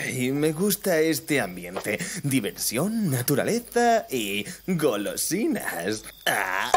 Ay, me gusta este ambiente. Diversión, naturaleza y golosinas. Ah.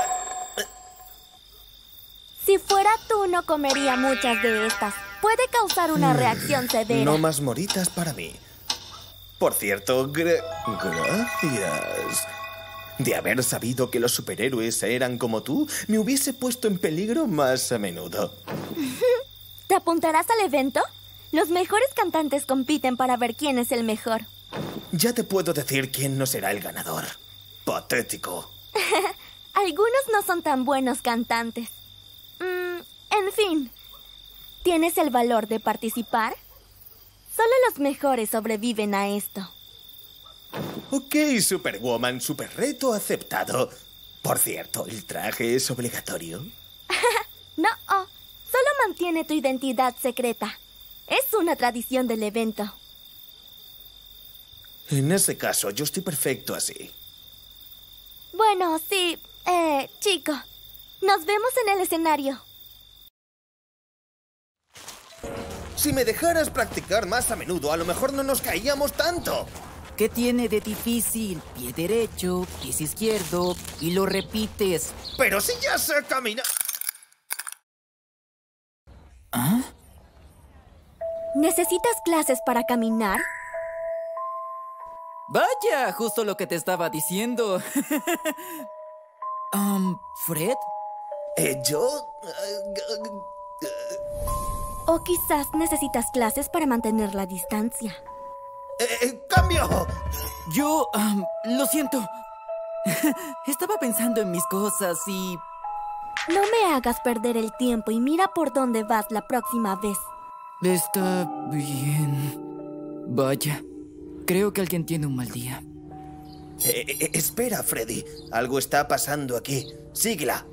Si fuera tú, no comería muchas de estas. Puede causar una reacción severa. No más moritas para mí. Por cierto, gracias. De haber sabido que los superhéroes eran como tú, me hubiese puesto en peligro más a menudo. ¿Te apuntarás al evento? Los mejores cantantes compiten para ver quién es el mejor. Ya te puedo decir quién no será el ganador. Patético. Algunos no son tan buenos cantantes. En fin, ¿tienes el valor de participar? Solo los mejores sobreviven a esto. Ok, Superwoman, super reto aceptado. Por cierto, ¿el traje es obligatorio? No, solo mantiene tu identidad secreta. Es una tradición del evento. En ese caso, yo estoy perfecto así. Bueno, sí, chico. Nos vemos en el escenario. Si me dejaras practicar más a menudo, a lo mejor no nos caíamos tanto. ¿Qué tiene de difícil? Pie derecho, pie izquierdo y lo repites. Pero si ya sé caminar. ¿Ah? ¿Necesitas clases para caminar? Vaya, justo lo que te estaba diciendo. ¿Fred? ¿Yo? O quizás necesitas clases para mantener la distancia. ¡Cambio! Yo, lo siento. Estaba pensando en mis cosas y... No me hagas perder el tiempo y mira por dónde vas la próxima vez. Está bien. Vaya, creo que alguien tiene un mal día. Espera, Freddy. Algo está pasando aquí. Síguela.